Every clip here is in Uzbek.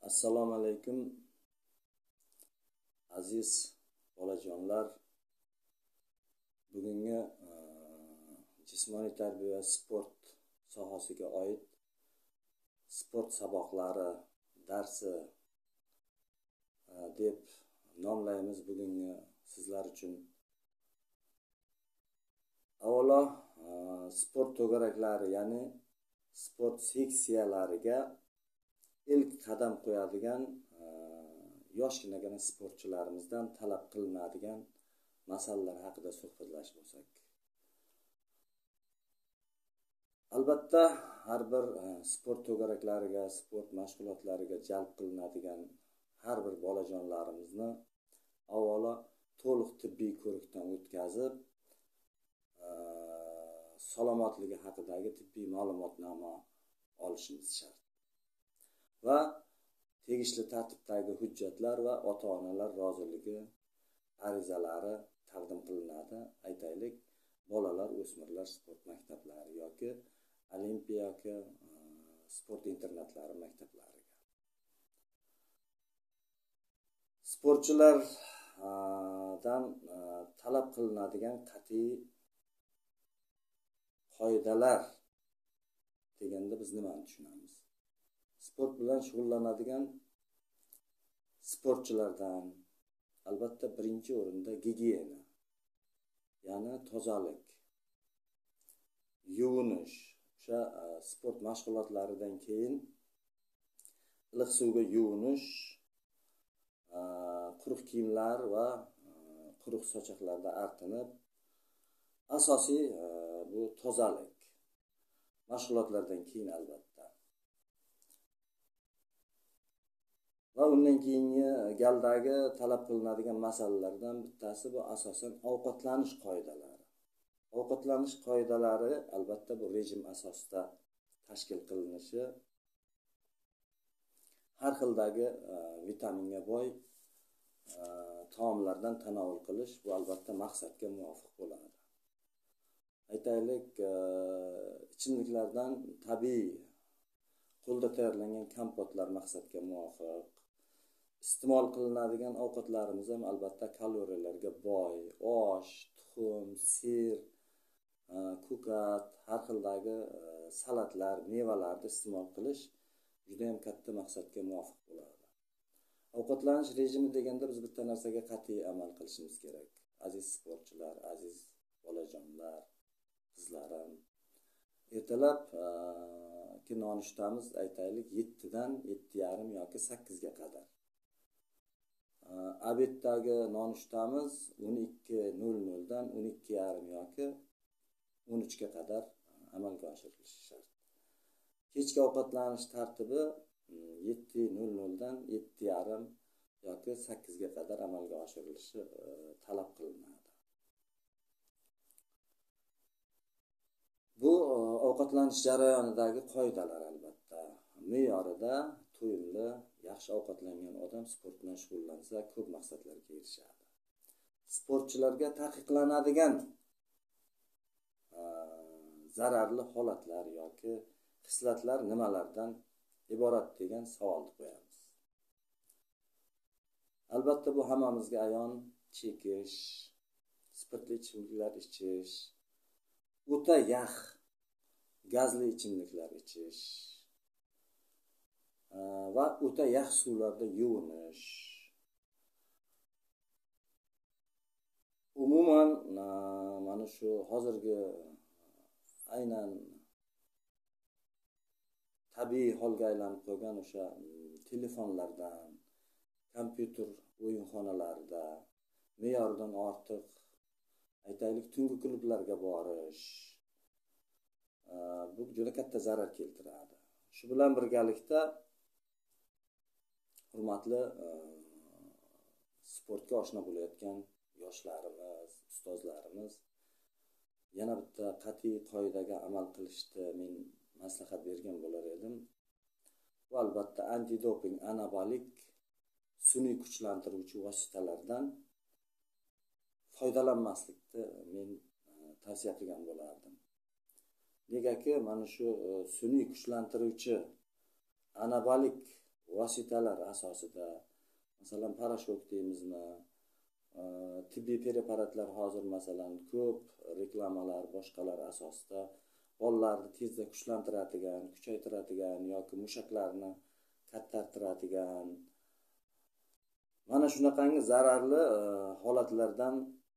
Assalomu alaykum aziz bolajonlar. Bugungi jismoniy tarbiya sport sohasiga oid sport saboqlari darsi deb nomlaymiz bugungi sizlar uchun. Avvalo sport to'garaklari, ya'ni sport seksiyalariga ilk qadam qo'yadigan yoshgina sportchilarimizdan talab qilinadigan masalalar haqida suhbatlashib bo'lsak. Albatta, har bir sport to'garaklariga, sport mashg'ulotlariga jalb qilinadigan har bir bolajonlarimizni avvalo to'liq tibbiy ko'rikdan o'tkazib, salomatligi haqidagi tibbiy ma'lumotnoma olishimiz shart. Va tegishli tartibdagi hujjatlar va ota-onalar roziligi arizalari taqdim qilinadi. Aytaylik, bolalar, o'smirlar sport maktablari yoki olimpiya yoki sport internatlari maktablariga. Sportchilardan talab qilinadigan qat'iy qoidalar deganda biz nimani tushunamiz? Sport bilan shug'ullanadigan sportchilardan albatta birinchi o'rinda gigiyena, ya'ni tozalik, yuvinish, o'sha sport mashg'ulotlaridan keyin iliq suvga yuvinish, quruq kiyimlar va quruq sochoqlarda artinib, asosiy bu tozalik mashg'ulotlardan keyin albatta. Va undan keyingi galdagi talab qilinadigan masalalardan bittasi bu asosan ovqatlanish qoidalari. Ovqatlanish qoidalari albatta bu rejim asosida tashkil qilinishi, har xildagi vitaminga boy taomlardan tanovul qilish bu albatta maqsadga muvofiq bo'ladi. Aytaylik, ichimliklardan tabiiy qo'lda tayyorlangan kompotlar maqsadga muvofiq. Iste'mol qilinadigan ovqatlarimiz ham albatta kaloriyalarga boy, osh, tuxum, sir, ko'kat, har xildagi salatlar, mevalarni iste'mol qilish juda ham katta maqsadga muvofiq bo'ladi. Ovqatlanish rejimi deganda biz bitta narsaga qat'iy amal qilishimiz kerak. Aziz sportchilar, aziz bolajonlar, qizlarim, ertalab nonushtamiz aytaylik 7 dan 7:30 yoki 8 ga qadar. Obeddagi nonushtamiz 12:00 dan 12:30 yoki 13 ga qadar amalga oshirilishi shart. Kechki ovqatlanish tartibi 7:00 dan 7:30 yoki 8 ga qadar amalga oshirilishi talab qilinadi. Bu ovqatlanish jarayonidagi qoidalar albatta. Me'yorida to'yimli, yaxshi ovqatlangan odam sport bilan shug'ullansa ko'p maqsadlarga erishadi. Sportchilarga taqiqlanadigan zararli holatlar yoki xislatlar nimalardan iborat degan savolni qo'yamiz. Albatta bu hammamizga ayon: chekish, spirtli ichimliklar ichish, o'ta yog' gazli ichimliklar ichish va o'ta yog' suvlarda yuvinish. Umuman mana shu hozirgi aynan tabiiy holga aylanib qolgan o'sha telefonlardan, kompyuter o'yinxonalarida me'yoridan ortiq aytaylik tungi klublarga borish bu juda katta zarar keltiradi. Shu bilan birgalikda hurmatli sportga oshna bo'layotgan yoshlarimiz, ustozlarimiz yana bitta qat'iy qoidaga amal qilishni men maslahat bergan bo'lar edim. Bu albatta antidoping, anabolik, sun'iy kuchlantiruvchi vositalardan foydalanmaslikni men tavsiya qilgan bo'lardim. Negaki mana shu sun'iy kuchlantiruvchi anabolik vositalar asosida, masalan parashok deymizmi, tibbiy preparatlar hozir masalan ko'p reklamalar boshqalar asosida bolalarni tezda kuchlantiradigan, kuchaytiradigan yoki mushaklarni kattartiradigan mana shunaqangi zararli holatlardan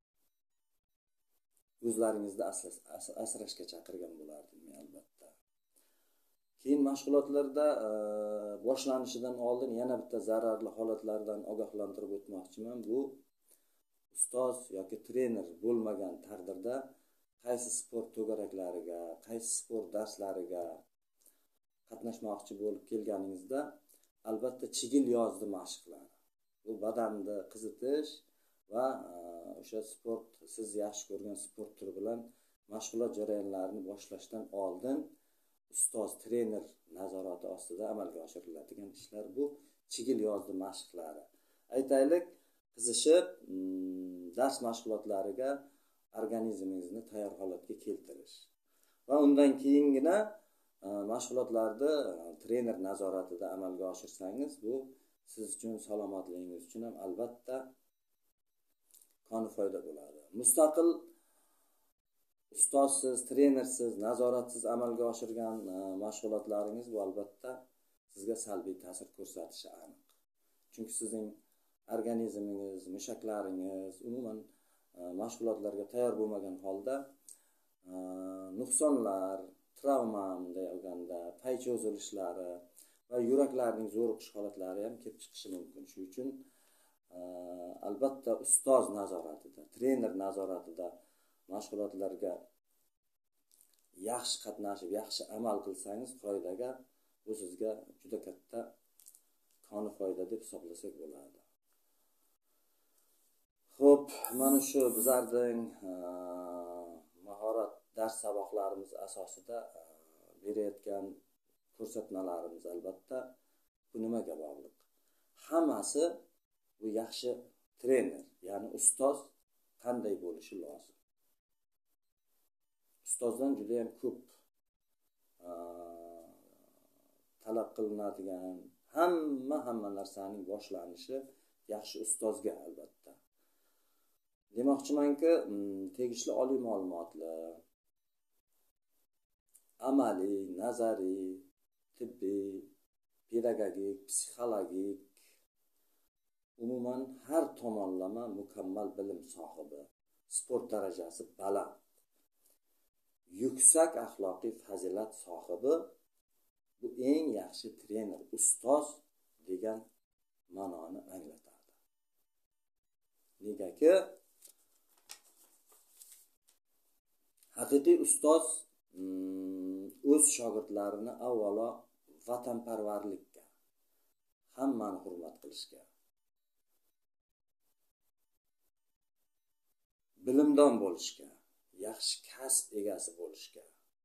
o'zlaringizni asrashga chaqirgan bo'lardim men albatta. Keyin mashg'ulotlarda boshlanishidan oldin yana bitta zararli holatlardan ogohlantirib o'tmoqchiman. Bu ustoz yoki trener bo'lmagan taqdirda qaysi sport to'garaklariga, qaysi sport darslariga qatnashmoqchi bo'lib kelganingizda albatta chigil yozdi mashqlar. Bu badanni qizitish va o'sha sport, siz yaxshi ko'rgan sport turi bilan mashg'ulot jarayonlarini boshlashdan oldin ustoz, trener nazorati ostida amalga oshiriladigan ishlar bu chigil yozdi mashqlari. Aytaylik, qizishib dars mashg'ulotlariga organizmingizni tayyor holatga keltirish va undan keyingina mashg'ulotlarni trener nazoratida amalga oshirsangiz bu siz uchun, salomatligingiz uchun ham albatta koni foyda bo'ladi. Mustaqil ustozsiz, trenersiz, nazoratsiz amalga oshirgan mashg'ulotlaringiz bu albatta sizga salbiy ta'sir ko'rsatishi aniq. Chunki sizning organizmingiz, mushaklaringiz umuman mashg'ulotlarga tayyor bo'lmagan holda nuqsonlar, travma deganda pay cho'zilishlari va yuraklarning zo'riqish holatlari ham kelib chiqishi mumkin. Shuning uchun albatta ustoz nazoratida, trener nazoratida mashg'ulotlarga yaxshi qatnashib, yaxshi amal qilsangiz qoidaga bu sizga juda katta koni foyda deb hisoblasak bo'ladi. Xo'p, mana shu bizlarning mahorat dars saboqlarimiz asosida berayotgan ko'rsatmalarimiz albatta bu nimaga bog'liq? Hammasi bu yaxshi trener, ya'ni ustoz qanday bo'lishi lozim. Ustozdan juda ham ko'p talab qilinadigan hamma narsaning boshlanishi yaxshi ustozga albatta. Demoqchimanki, tegishli oliy ma'lumotli, amaliy, nazariy, tibbiy, pedagogik, psixologik, umuman har tomonlama mukammal bilim sohibi, sport darajasi baland, yuksak axloqiy fazilat sohibi bu eng yaxshi trener, ustoz degan ma'noni anglatadi. Negaki haqiqiy ustoz o'z shogirdlarini avvalo vatanparvarlikka, hammani hurmat qilishga, bilimdon bo'lishga, yaxshi kasb egasi bo'lishga,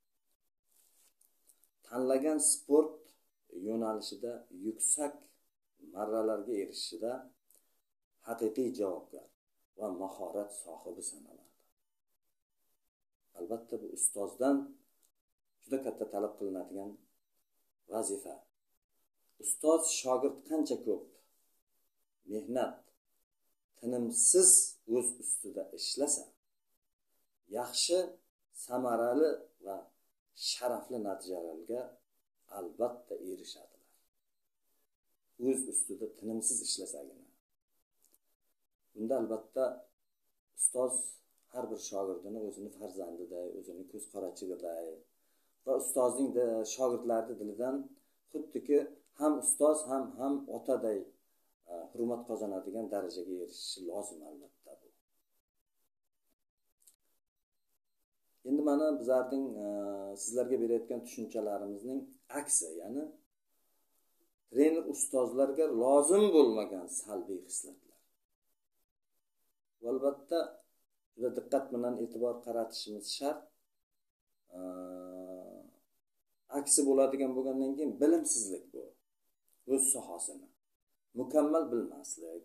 tanlagan sport yo'nalishida yuksak marralarga erishishida haqiqiy javobgar va mahorat sohibi sanaladi. Albatta bu ustozdan juda katta talab qilinadigan vazifa. Ustoz shogird qancha ko'p mehnat, tinimsiz o'z ustida ishlasa, yaxshi, samarali va sharafli natijalarga albatta erishadilar. O'z ustida tinimsiz ishlasagina. Bunda albatta ustoz har bir shogirdini o'zini farzandiday, o'zini ko'z qorachigiday va ustozning shogirdlari dilidan xuddiki ham ustoz ham otaday hurmat qozonadigan darajaga erishishi lozim albatta bu. Endi mana bizlarning sizlarga berayotgan tushunchalarimizning aksi, ya'ni trener ustozlarga lozim bo'lmagan salbiy xislatlar. Albatta juda diqqat bilan e'tibor qaratishimiz shart. Aksi bo'ladigan bo'lgandan keyin bilimsizlik bu. O'z sohasini mukammal bilmaslik.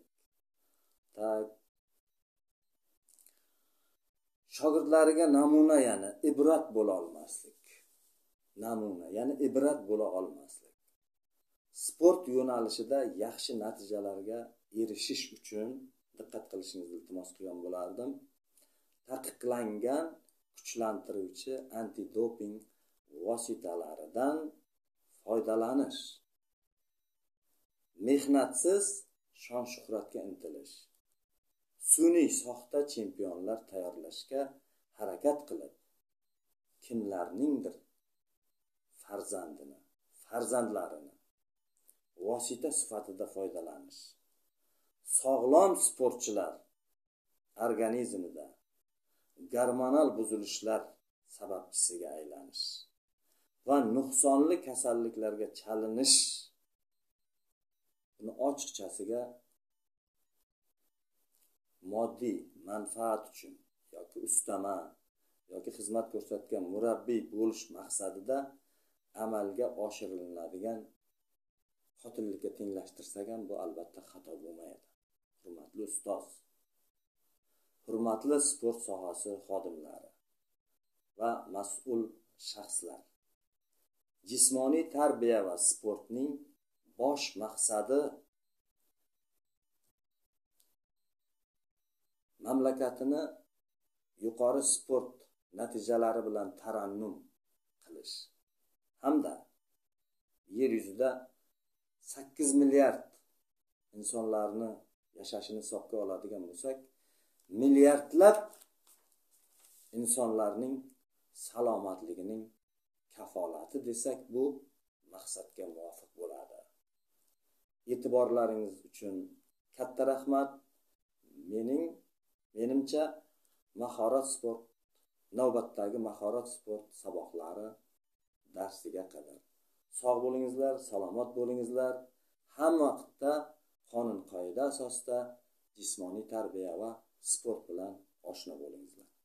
Shogirdlariga namuna, ya'ni ibrat bo'la olmaslik. Namuna, ya'ni ibrat bo'la olmaslik. sport yo'nalishida yaxshi natijalarga erishish uchun diqqat qilishingizni iltimos qilgan bo'lardim. Taqiqlangan kuchlantiruvchi antidoping vositalaridan foydalanish, mehnatsiz shon shuhratga intilish, sun'iy soxta chempionlar tayyorlashga harakat qilib, kimlarningdir farzandlarini vosita sifatida foydalanish, sog'lom sportchilar organizmida gormonal buzilishlar sababchisiga aylanish va nuqsonli kasalliklarga chalinish, buni ochiqchasiga moddiy manfaat uchun yoki ustama yoki xizmat ko'rsatgan murabbiy bo'lish maqsadida amalga oshiriladigan qotillikka tenglashtirsak ham bu albatta xato bo'lmaydi. Hurmatli ustoz, hurmatli sport sohasi xodimlari va mas'ul shaxslar, jismoniy tarbiya va sportning bosh maqsadi mamlakatini yuqori sport natijalari bilan tarannum qilish hamda yer yuzida 8 milliard insonlarni yashashini hisobga oladigan bo'lsak, milliardlab insonlarning salomatligining kafolati desak, bu maqsadga muvofiq bo'ladi. E'tiborlaringiz uchun katta rahmat. Menimcha mahorat sport, navbatdagi mahorat sport saboqlari darsiga qadar sog' bo'lingizlar, salomat bo'lingizlar. Hamma vaqtda qonun qoida asosida jismoniy tarbiya va sport bilan oshna bo'lingizlar.